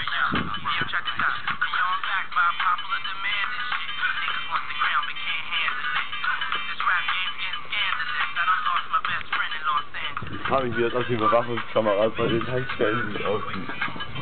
Ich frage mich, wie das aus den Überwachungskameras bei den Tankstellen aussieht.